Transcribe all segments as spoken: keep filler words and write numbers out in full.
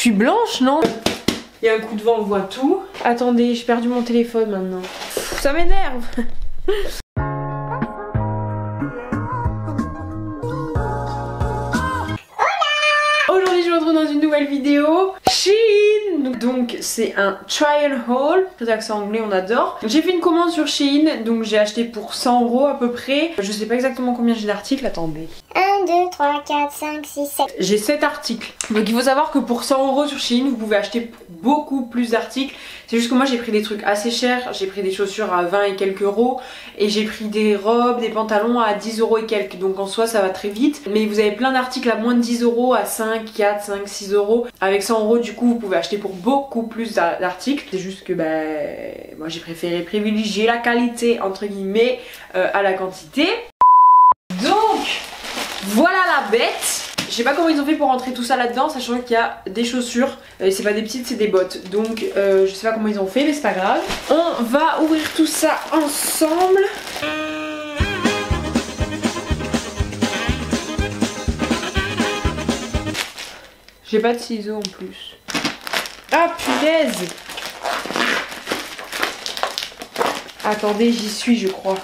suis blanche, non? Il y a un coup de vent, on voit tout. Attendez, j'ai perdu mon téléphone maintenant. Ça m'énerve. Aujourd'hui je vous retrouve dans une nouvelle vidéo Shein. Donc c'est un trial haul, très accent anglais, on adore. J'ai fait une commande sur Shein, donc j'ai acheté pour cent euros à peu près. Je sais pas exactement combien j'ai d'articles, attendez. un, deux, trois, quatre, cinq, six, sept. J'ai sept articles. Donc il faut savoir que pour cent euros sur Shein, vous pouvez acheter beaucoup plus d'articles. C'est juste que moi j'ai pris des trucs assez chers. J'ai pris des chaussures à vingt et quelques euros. Et j'ai pris des robes, des pantalons à dix euros et quelques. Donc en soi ça va très vite. Mais vous avez plein d'articles à moins de dix euros, à cinq, quatre, cinq, six euros. Avec cent euros du coup vous pouvez acheter pour beaucoup plus d'articles. C'est juste que bah, moi j'ai préféré privilégier la qualité entre guillemets euh, à la quantité. Donc voilà la bête. Je sais pas comment ils ont fait pour rentrer tout ça là-dedans, sachant qu'il y a des chaussures, euh, c'est pas des petites, c'est des bottes. Donc euh, je sais pas comment ils ont fait, mais c'est pas grave. On va ouvrir tout ça ensemble. J'ai pas de ciseaux en plus. Ah punaise! Attendez, j'y suis je crois.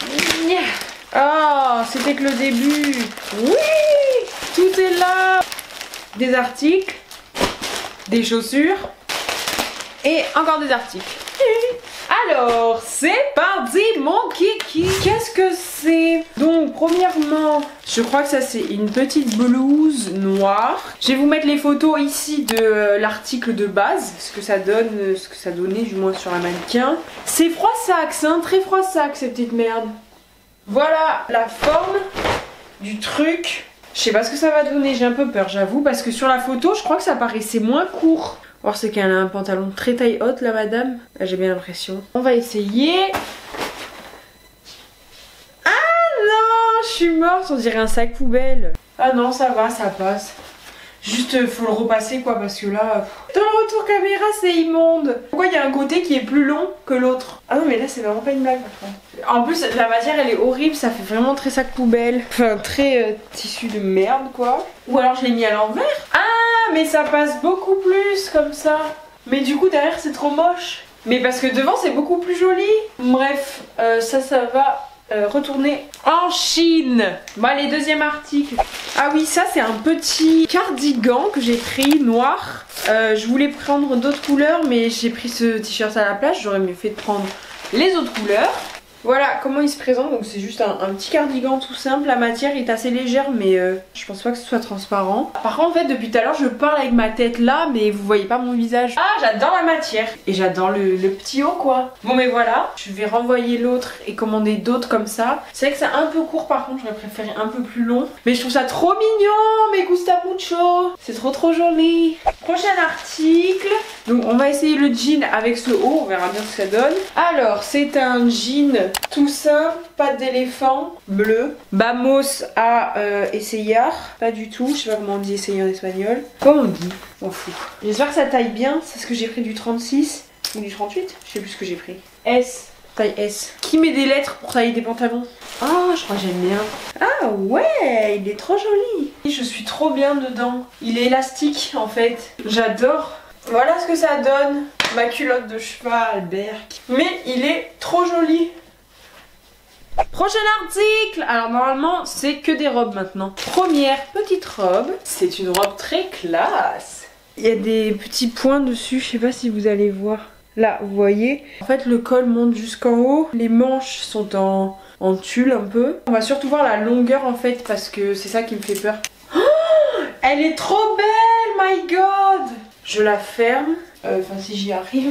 Ah, oh, c'était que le début. Oui! Tout est là. Des articles, des chaussures et encore des articles. Alors, c'est parti mon kiki. Qu'est-ce que c'est? Donc, premièrement, je crois que ça c'est une petite blouse noire. Je vais vous mettre les photos ici de euh, l'article de base, ce que ça donne, euh, ce que ça donnait du moins sur un mannequin. C'est froissax, hein, très froissax cette petite merde. Voilà la forme du truc. Je sais pas ce que ça va donner, j'ai un peu peur j'avoue, parce que sur la photo je crois que ça paraissait moins court. Or c'est qu'elle a un pantalon très taille haute la madame, j'ai bien l'impression. On va essayer. Ah non, je suis morte, on dirait un sac poubelle. Ah non ça va, ça passe. Juste faut le repasser quoi, parce que là... Dans le retour caméra c'est immonde. Pourquoi il y a un côté qui est plus long que l'autre? Ah non mais là c'est vraiment pas une blague par contre. En plus la matière elle est horrible, ça fait vraiment très sac poubelle. Enfin très euh, tissu de merde quoi. Ou alors je l'ai mis à l'envers. Ah mais ça passe beaucoup plus comme ça. Mais du coup derrière c'est trop moche. Mais parce que devant c'est beaucoup plus joli. Bref, euh, ça ça va... Euh, retourner en Chine. Bah les deuxième article. Ah oui ça c'est un petit cardigan que j'ai pris noir. euh, Je voulais prendre d'autres couleurs mais j'ai pris ce t-shirt à la place. J'aurais mieux fait de prendre les autres couleurs. Voilà comment il se présente. Donc c'est juste un, un petit cardigan tout simple. La matière est assez légère mais euh, je pense pas que ce soit transparent. Par contre en fait depuis tout à l'heure je parle avec ma tête là mais vous voyez pas mon visage. Ah j'adore la matière. Et j'adore le, le petit haut quoi. Bon mais voilà. Je vais renvoyer l'autre et commander d'autres comme ça. C'est vrai que c'est un peu court par contre. J'aurais préféré un peu plus long. Mais je trouve ça trop mignon. Me gusta mucho. C'est trop trop joli. Prochain article. Donc on va essayer le jean avec ce haut. On verra bien ce que ça donne. Alors c'est un jean tout simple, pattes d'éléphant, bleu. Vamos à euh, essayer. Pas du tout, je sais pas comment on dit essayer en espagnol. Comment on dit? On fout. J'espère que ça taille bien. C'est ce que j'ai pris du trente-six ou du trente-huit. Je sais plus ce que j'ai pris. S. Taille S. Qui met des lettres pour tailler des pantalons? Ah, je crois que j'aime bien. Ah ouais, il est trop joli. Je suis trop bien dedans. Il est élastique en fait. J'adore. Voilà ce que ça donne. Ma culotte de cheval, Berk. Mais il est trop joli. Prochain article. Alors normalement c'est que des robes maintenant. Première petite robe. C'est une robe très classe. Il y a des petits points dessus. Je sais pas si vous allez voir. Là vous voyez. En fait le col monte jusqu'en haut. Les manches sont en, en tulle un peu. On va surtout voir la longueur en fait parce que c'est ça qui me fait peur. Oh, elle est trop belle, my god. Je la ferme. Enfin euh, si j'y arrive.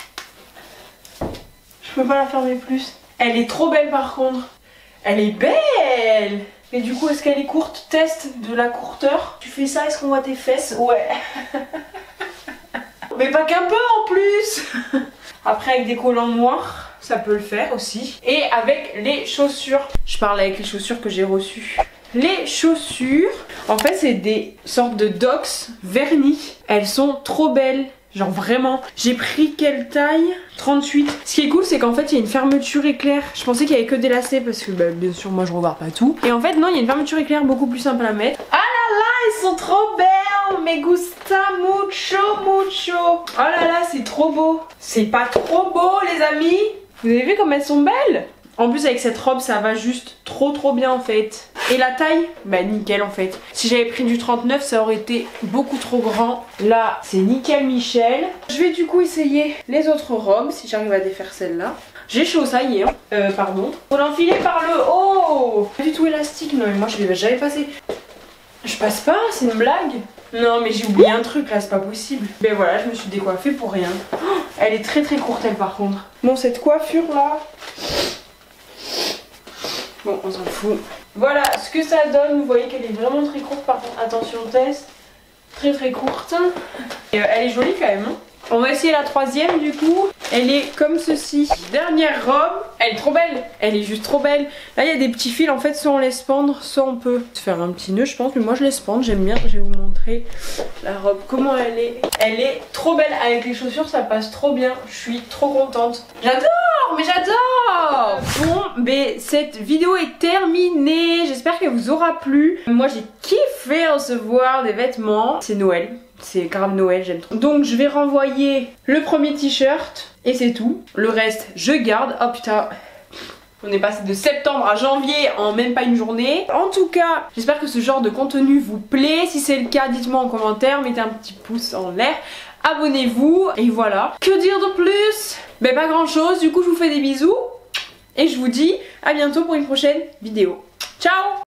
Je peux pas la fermer plus. Elle est trop belle par contre. Elle est belle. Mais du coup est-ce qu'elle est courte? Test de la courteur. Tu fais ça, est-ce qu'on voit tes fesses? Ouais. Mais pas qu'un peu en plus. Après avec des collants noirs, ça peut le faire aussi. Et avec les chaussures. Je parle avec les chaussures que j'ai reçues. Les chaussures, en fait c'est des sortes de docks vernis. Elles sont trop belles. Genre vraiment, j'ai pris quelle taille? trente-huit. Ce qui est cool c'est qu'en fait il y a une fermeture éclair. Je pensais qu'il y avait que des lacets parce que bah, bien sûr moi je regarde pas tout. Et en fait non, il y a une fermeture éclair beaucoup plus simple à mettre. Ah là là, elles sont trop belles. me gusta mucho, mucho. Oh là là, c'est trop beau. C'est pas trop beau, les amis? Vous avez vu comme elles sont belles? En plus avec cette robe ça va juste trop trop bien en fait. Et la taille, bah nickel en fait. Si j'avais pris du trente-neuf ça aurait été beaucoup trop grand. Là c'est nickel Michel. Je vais du coup essayer les autres robes si j'arrive à défaire celle-là. J'ai chaud ça y est. Hein. Euh pardon. Faut l'enfiler par le haut. Pas du tout élastique, non mais moi je l'ai jamais passé. Je passe pas, c'est une blague. Non mais j'ai oublié un truc là, c'est pas possible. Mais voilà, je me suis décoiffée pour rien. Oh, elle est très très courte elle par contre. Bon cette coiffure là. Bon, on s'en fout. Voilà ce que ça donne. Vous voyez qu'elle est vraiment très courte. Par contre, attention test. Très très courte. Et euh, elle est jolie quand même. Hein. On va essayer la troisième du coup. Elle est comme ceci. Dernière robe. Elle est trop belle. Elle est juste trop belle. Là, il y a des petits fils. En fait, soit on laisse pendre, soit on peut faire un petit nœud, je pense. Mais moi, je laisse pendre. J'aime bien. Je vais vous montrer la robe. Comment elle est. Elle est trop belle. Avec les chaussures, ça passe trop bien. Je suis trop contente. J'adore. Mais j'adore. Bon, mais cette vidéo est terminée. J'espère qu'elle vous aura plu. Moi, j'ai kiffé recevoir des vêtements. C'est Noël. C'est grave Noël, j'aime trop. Donc je vais renvoyer le premier t-shirt et c'est tout. Le reste, je garde. Oh putain, on est passé de septembre à janvier en même pas une journée. En tout cas, j'espère que ce genre de contenu vous plaît. Si c'est le cas, dites-moi en commentaire, mettez un petit pouce en l'air. Abonnez-vous et voilà. Que dire de plus? Ben pas grand chose, du coup je vous fais des bisous. Et je vous dis à bientôt pour une prochaine vidéo. Ciao!